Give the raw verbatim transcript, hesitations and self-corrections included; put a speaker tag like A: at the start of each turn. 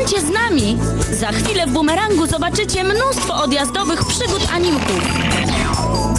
A: Zostańcie z nami! Za chwilę w Bumerangu zobaczycie mnóstwo odjazdowych przygód animków.